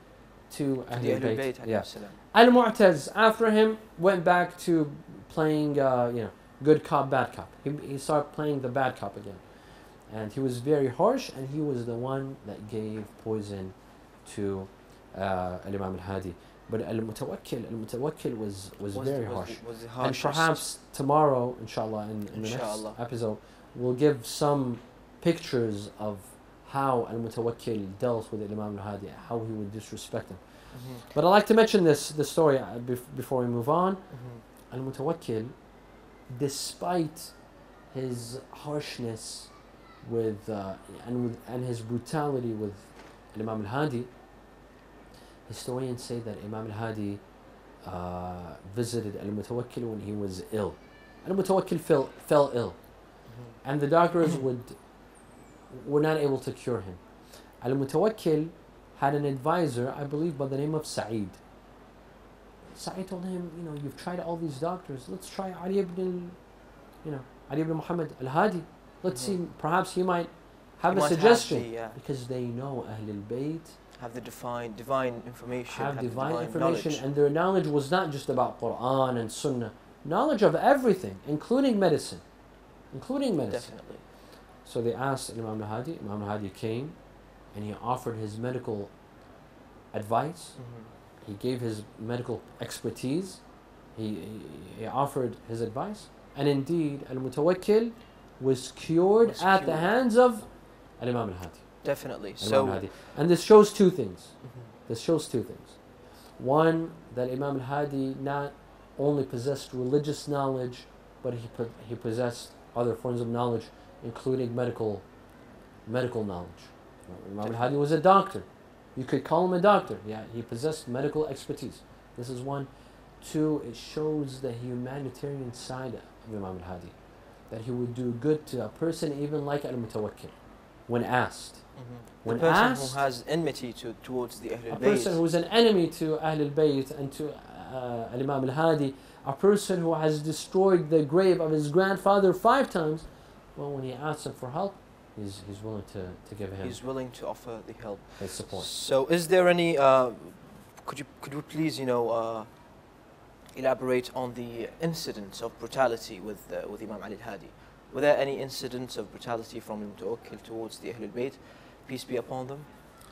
Speaker 2: to Ahl Bayt. Yeah. Al-Mu'taz, after him, went back to playing, uh, you know, good cop, bad cop. He, he started playing the bad cop again. And he was very harsh, and he was the one that gave poison to uh, Imam Al-Hadi. But Al-Mutawakkil, Al-Mutawakkil was, was, was very harsh.
Speaker 1: Was the
Speaker 2: and perhaps tomorrow, inshallah, in, in the next episode, we'll give some pictures of how Al-Mutawakkil dealt with Imam Al-Hadi, how he would disrespect him. Mm-hmm. But I'd like to mention this, this story before we move on. Mm-hmm. Al-Mutawakkil, despite his harshness with, uh, and, with and his brutality with Imam Al-Hadi, historians say that Imam Al-Hadi uh, visited Al-Mutawakkil when he was ill. Al-Mutawakkil fell, fell ill. Mm-hmm. And the doctors would were not able to cure him. Al-Mutawakkil had an advisor, I believe, by the name of Sayid. Sayid told him, you know, you've tried all these doctors. Let's try Ali ibn, you know, Ali ibn Muhammad Al-Hadi. Let's mm-hmm. see, perhaps he might have he a suggestion. Have the, yeah. Because they know Ahlul Bayt
Speaker 1: have the divine, divine information.
Speaker 2: Have,
Speaker 1: have
Speaker 2: divine,
Speaker 1: divine
Speaker 2: information,
Speaker 1: knowledge.
Speaker 2: And their knowledge was not just about Quran and Sunnah. Knowledge of everything, including medicine. Including medicine.
Speaker 1: Definitely.
Speaker 2: So they asked Imam Al-Hadi. Imam Al-Hadi came and he offered his medical advice. Mm-hmm. He gave his medical expertise. He, he, he offered his advice. And indeed, Al-Mutawakkil was cured was at cured. the hands of Imam Al-Hadi.
Speaker 1: Definitely.
Speaker 2: Imam
Speaker 1: so,
Speaker 2: Al-Hadi. And this shows two things.
Speaker 1: Mm-hmm.
Speaker 2: This shows two things. One, that Imam Al-Hadi not only possessed religious knowledge, but he, he possessed other forms of knowledge, including medical medical knowledge. Imam Al-Hadi was a doctor. You could call him a doctor. Yeah, he possessed medical expertise. This is one. Two, it shows the humanitarian side of Imam Al-Hadi, that he would do good to a person even like Al-Mutawakkil when asked.
Speaker 1: Mm-hmm.
Speaker 2: When
Speaker 1: the person
Speaker 2: asked,
Speaker 1: who has enmity to, towards the Ahlul Bayt.
Speaker 2: A person who is an enemy to Ahlul Bayt and to uh, Imam Al-Hadi, a person who has destroyed the grave of his grandfather five times, well, when he asks him for help, he's, he's willing to, to give him.
Speaker 1: He's willing to offer the help.
Speaker 2: His support.
Speaker 1: So is there any, uh, could you could you please, you know, uh, elaborate on the incidents of brutality with, uh, with Imam Ali Al-Hadi. Were there any incidents of brutality from Al-Mutawakkil towards the Ahlul Bayt, peace be upon them?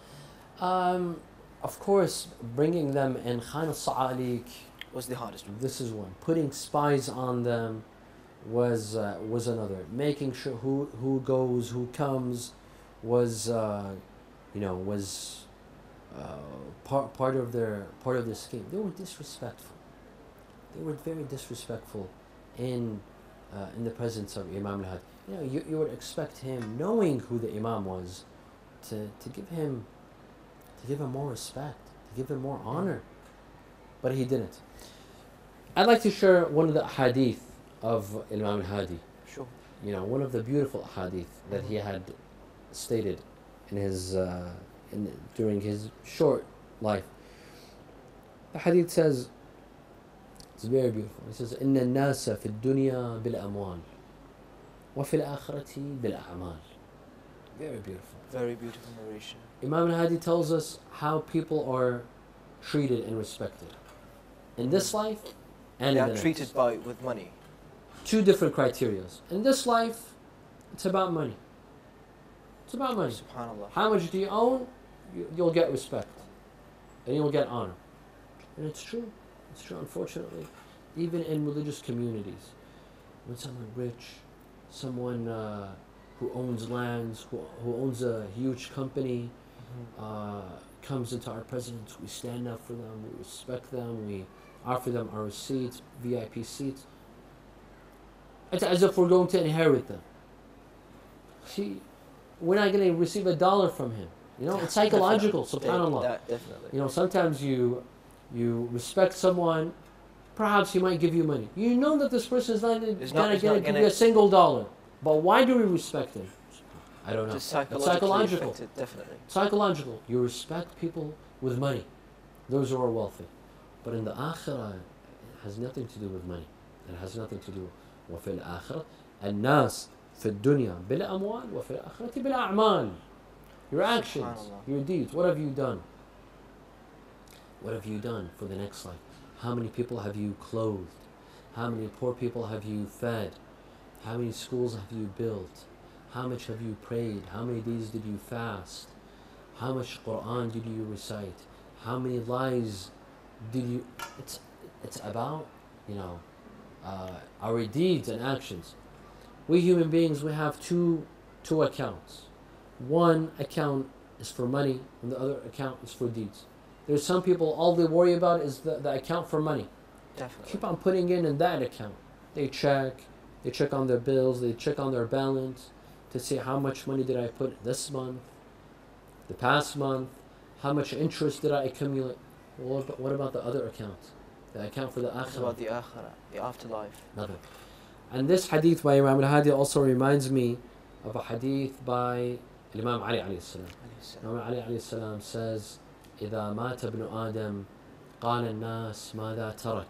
Speaker 2: Um, of course, bringing them in Khan al-Sa'alik
Speaker 1: Was the hardest one.
Speaker 2: This is one. Putting spies on them was uh, was another. Making sure who who goes, who comes, was uh, you know was uh, part part of their part of their scheme. They were disrespectful. They were very disrespectful in uh, in the presence of Imam Al-Hadi. You know, you, you would expect him, knowing who the Imam was, to, to give him to give him more respect, to give him more honor. But he didn't. I'd like to share one of the hadith of Imam Al-Hadi.
Speaker 1: Sure.
Speaker 2: You know, one of the beautiful hadith that he had stated in his uh, in, during his short life. The hadith says, it's very beautiful. It says, إن الناس في الدنيا بالأموال وفي الآخرة بالأعمال. Very beautiful.
Speaker 1: Very beautiful narration.
Speaker 2: Imam Al-Hadi tells us how people are treated and respected in this life and
Speaker 1: they
Speaker 2: in
Speaker 1: are
Speaker 2: the next.
Speaker 1: treated by with money.
Speaker 2: Two different criteria. In this life, it's about money. It's about money.
Speaker 1: Subhanallah.
Speaker 2: How much do you own? You, you'll get respect, and you'll get honor. And it's true. It's true. Unfortunately, even in religious communities, when someone rich, someone uh, who owns lands, who, who owns a huge company, mm-hmm. uh, comes into our presence, we stand up for them, we respect them, we offer them our seats, V I P seats. It's as if we're going to inherit them. See, we're not going to receive a dollar from him. You know, it's psychological, subhanAllah.
Speaker 1: That, definitely.
Speaker 2: You know, sometimes you you respect someone, perhaps he might give you money. You know that this person is not going to give you a single dollar. But why do we respect him? I don't know.
Speaker 1: It's psychologically
Speaker 2: psychological.
Speaker 1: affected, definitely.
Speaker 2: Psychological. You respect people with money. Those who are wealthy. But in the akhirah, it has nothing to do with money. It has nothing to do with وفي الآخرة الناس في الدنيا بالأموال وفي الآخرة بالأعمال. Your actions, your deeds. What have you done? What have you done for the next life? How many people have you clothed? How many poor people have you fed? How many schools have you built? How much have you prayed? How many days did you fast? How much Quran did you recite? How many lies did you... It's, it's about, you know, uh, our deeds and actions. We human beings, we have two, two accounts. One account is for money and the other account is for deeds. There's some people, all they worry about is the, the account for money.
Speaker 1: Definitely.
Speaker 2: Keep on putting in in that account. They check, they check on their bills, they check on their balance to see how much money did I put this month, the past month, how much interest did I accumulate. Well, what, about, what about the other account? The account for the akhirah.
Speaker 1: What about the akhirah, the afterlife?
Speaker 2: Nothing. And this hadith by Imam Al-Hadi also reminds me of a hadith by Imam Ali alayhi salam. Imam Ali alayhi salam says, إذا مات ابن آدم قال الناس ماذا ترك.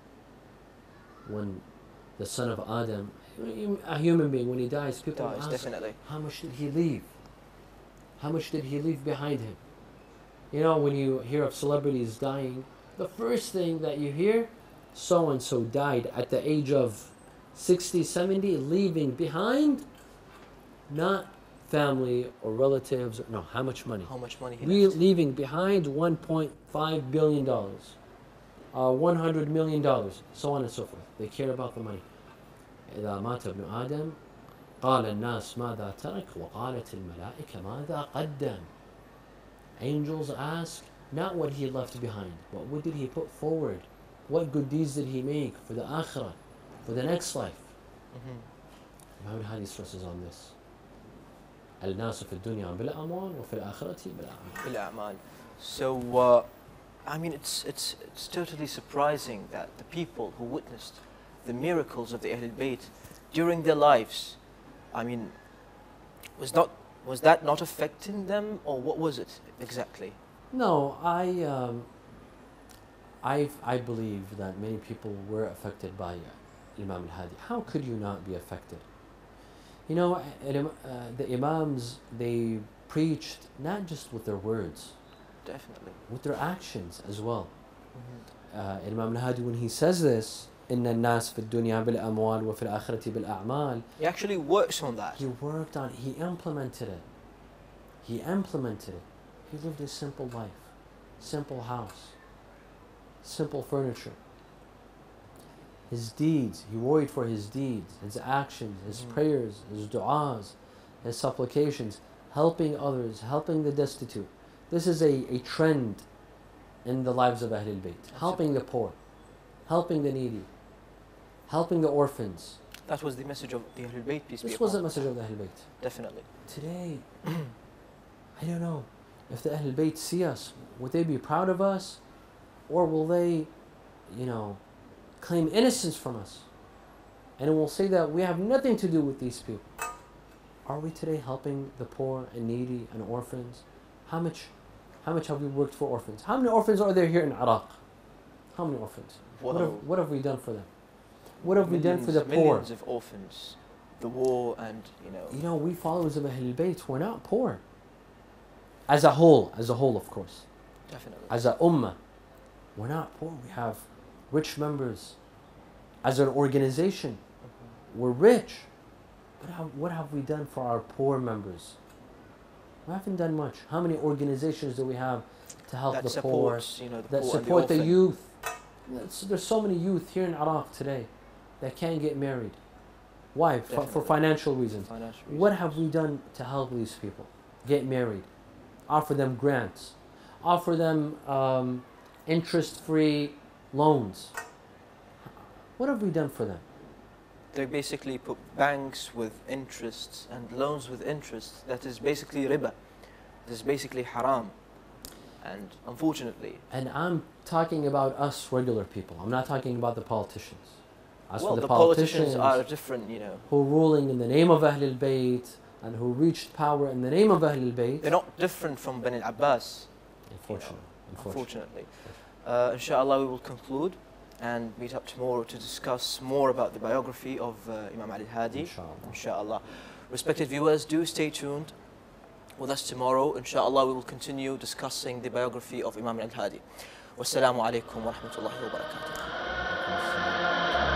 Speaker 2: When the son of Adam, a human being, when he dies, people
Speaker 1: dies,
Speaker 2: ask,
Speaker 1: definitely.
Speaker 2: how much did he leave? How much did he leave behind him? You know, when you hear of celebrities dying, the first thing that you hear, so-and-so died at the age of sixty, seventy, leaving behind, not family or relatives, or, no, how much money?
Speaker 1: How much money he
Speaker 2: Re
Speaker 1: left?
Speaker 2: Leaving behind one point five billion dollars, uh, one hundred million dollars, so on and so forth. They care about the money. إذا مات ابن آدم قال الناس ماذا ترك وقالت الملائكة ماذا قدم. Angels ask not what he left behind, but what did he put forward? What good deeds did he make for the akhirah, for the next life? Mm-hmm. Imam Al-Hadi stresses on this. الناس في الدنيا بالأموال وفي الآخرة بالأعمال.
Speaker 1: بالأعمال. So, uh, I mean, it's it's it's totally surprising that the people who witnessed the miracles of the Ahlul Bayt during their lives, I mean, was not was that not affecting them, or what was it exactly?
Speaker 2: No, I um, I I believe that many people were affected by uh, Imam Al-Hadi. How could you not be affected? You know, uh, the Imams, they preached not just with their words,
Speaker 1: Definitely.
Speaker 2: with their actions as well. uh, Imam Al-Hadi, when he says this, إن الناس في الدنيا بالأموال وفي الآخرة بالأعمال,
Speaker 1: he actually works on that.
Speaker 2: He worked on, he implemented it. He implemented it. He lived a simple life, simple house, simple furniture. His deeds, he worried for his deeds, his actions, his mm. prayers, his du'as, his supplications, helping others, helping the destitute. This is a, a trend in the lives of Ahlul Bayt. Helping the poor, helping the needy, helping the orphans.
Speaker 1: That was the message of the Ahlul Bayt, peace be upon them.
Speaker 2: This was the message of the Ahlul Bayt.
Speaker 1: Definitely.
Speaker 2: Today, I don't know, if the Ahlul Bayt see us, would they be proud of us? Or will they, you know, claim innocence from us? And will say that we have nothing to do with these people. Are we today helping the poor and needy and orphans? How much, how much have we worked for orphans? How many orphans are there here in Iraq? How many orphans? What have, what have we done for them? What have
Speaker 1: millions,
Speaker 2: we done for the poor?
Speaker 1: Millions of orphans. The war and, you know...
Speaker 2: You know, we followers of Ahlul Bayt, we're not poor. As a whole, as a whole, of course.
Speaker 1: Definitely.
Speaker 2: As a ummah, we're not poor. We have rich members. As an organization, mm-hmm. we're rich. But how, what have we done for our poor members? We haven't done much. How many organizations do we have to help
Speaker 1: that
Speaker 2: the
Speaker 1: supports,
Speaker 2: poor?
Speaker 1: You know, the
Speaker 2: that
Speaker 1: poor
Speaker 2: support
Speaker 1: the,
Speaker 2: the youth. There's so many youth here in Iraq today that can't get married. Why? For, for financial reasons.
Speaker 1: financial reasons.
Speaker 2: What have we done to help these people get married? Offer them grants. Offer them um, interest-free loans. What have we done for them?
Speaker 1: They basically put banks with interests and loans with interests. That is basically riba. This is basically haram. And unfortunately...
Speaker 2: And I'm talking about us regular people. I'm not talking about the politicians. As
Speaker 1: well,
Speaker 2: for the,
Speaker 1: the
Speaker 2: politicians,
Speaker 1: politicians are different, you know.
Speaker 2: Who are ruling in the name of Ahlul Bayt and who reached power in the name of Ahlul Bayt.
Speaker 1: They're not different from Bani al-Abbas.
Speaker 2: Unfortunately.
Speaker 1: You know, unfortunately. Uh, inshallah, we will conclude and meet up tomorrow to discuss more about the biography of uh, Imam Ali Al-Hadi.
Speaker 2: Inshallah.
Speaker 1: Inshallah. Respected viewers, do stay tuned with us tomorrow. Inshallah, we will continue discussing the biography of Imam Ali Al-Hadi. Wassalamu alaikum wa rahmatullahi wa barakatuh.